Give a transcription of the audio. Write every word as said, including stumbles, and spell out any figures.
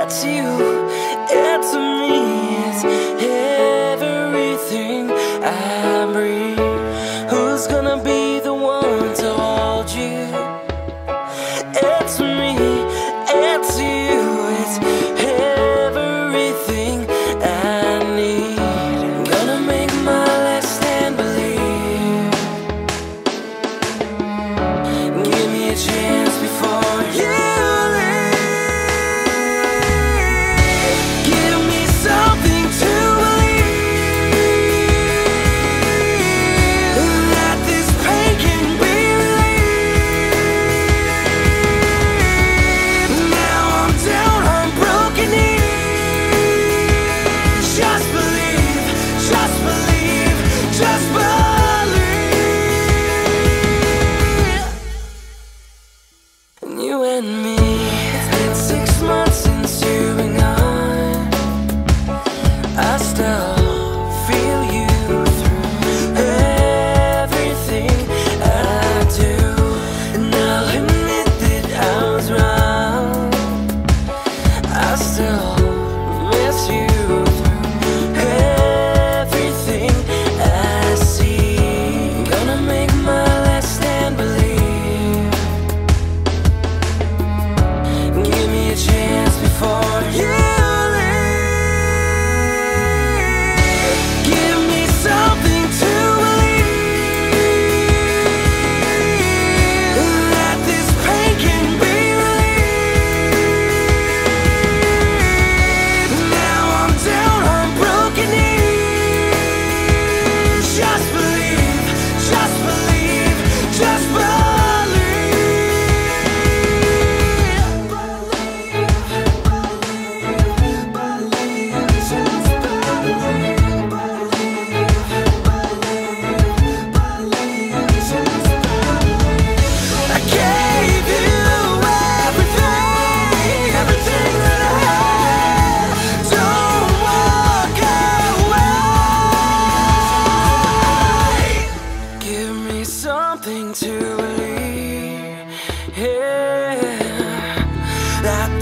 it's you, it's me, it's everything I breathe. Who's gonna be the one to hold you? It's me, it's you, it's everything I need. Gonna make my last stand believe. Give me a chance before you leave. Give me something to believe that this pain can be relieved. Now I'm down on broken knees. Just believe, just believe, just believe. You and me, it's been six months since you've been gone. I still feel you through everything I do, and I'll admit that I was wrong. I still miss you through everything I see. Gonna make my last stand believe. Give me a chance before you leave. Give me something to believe that this pain can be relieved. Now I'm down on broken knees. Just believe, just believe, just believe. I gave you everything, everything that I had. Don't walk away. Give me something to believe, yeah, that